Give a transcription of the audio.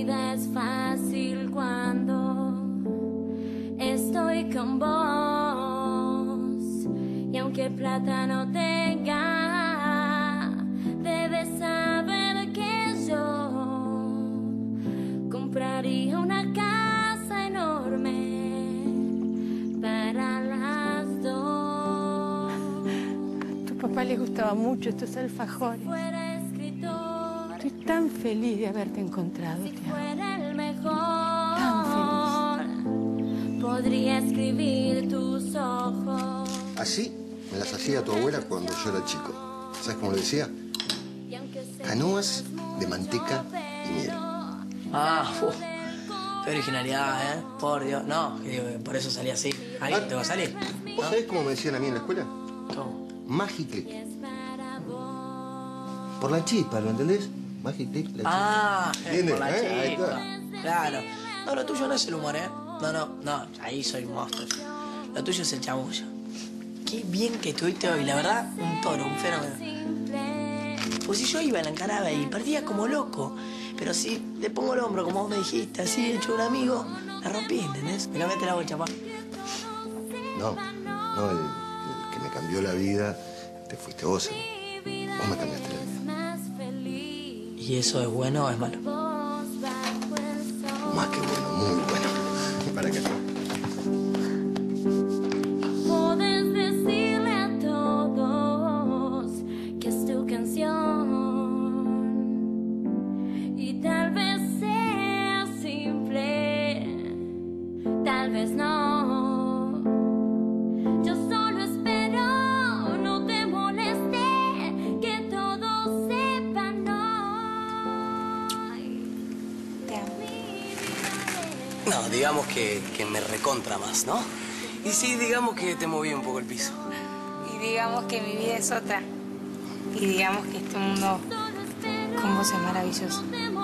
vida es fácil cuando estoy con vos. Y aunque plata no tenga, debes saber que yo compraría una casa enorme para las dos. A tu papá le gustaba mucho estos alfajores. Fuera escritor, Estoy tan feliz de haberte encontrado, si te amo. fuera el mejor, Tan podría escribir tus ojos. Así me las hacía tu abuela cuando yo era chico. ¿Sabes cómo le decía? Y aunque sé Canoas de manteca y miel. Ah, qué originalidad, ¿eh? Por Dios. No, que digo, por eso salí así. Ahí, ¿te va a salir? ¿Vos sabés cómo me decían a mí en la escuela? ¿Cómo? Magiclick. es para vos. Por la chispa, ¿lo entendés? Magiclick, la chispa. Ah, ¿Entiendes? por la Ahí chispa. está. Claro. No, lo tuyo no es el humor, ¿eh? No, ahí soy un monstruo. Lo tuyo es el chamullo. Qué bien que estuviste hoy, la verdad, un toro, un fenómeno. Pues si yo iba, la encaraba y perdía como loco. Pero si le pongo el hombro, como vos me dijiste, así, hecho un amigo, la rompí, ¿entendés? Me cambiaste la bocha, pa. No, el que me cambió la vida, te fuiste vos, ¿eh? Vos me cambiaste la vida. Más feliz. ¿Y eso es bueno o es malo? Vos bajo el sol. Más que bueno, muy bueno. ¿Para qué? Podés decirle a todos que es tu canción. Y tal vez sea simple, tal vez no. Yo solo espero no te moleste, que todos sepan hoy. Te amo. No, digamos que me recontra más, ¿no? Y sí, digamos que te moví un poco el piso. Y digamos que mi vida es otra. Y digamos que este mundo con vos es maravilloso.